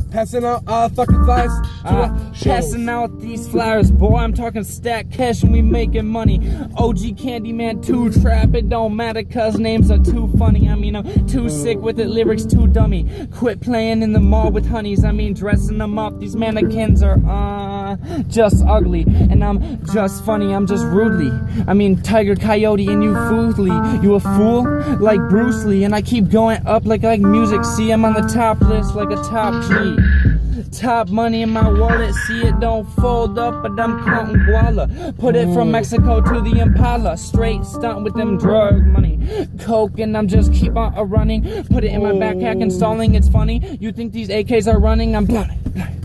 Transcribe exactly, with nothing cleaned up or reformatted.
Passing out uh, fucking flyers. Uh, passing out these flyers, boy. I'm talking stack cash and we making money. O G Candyman two trap, it don't matter cause names are too funny. I mean, I'm too sick with it, lyrics too dummy. Quit playing in the mall with honeys. I mean, dressing them up. These mannequins are uh just ugly, and I'm just funny. I'm just rudely. I mean, Tiger Coyote and you foolly. You a fool like Bruce Lee, and I keep going up like like music. See, I'm on the top list like a top G. Top money in my wallet, see it don't fold up, but I'm counting guala. Put it from Mexico to the Impala, straight stunt with them drug money. Coke and I'm just keep on a running. Put it in my backpack and stalling, it's funny. You think these A Ks are running? I'm blunting.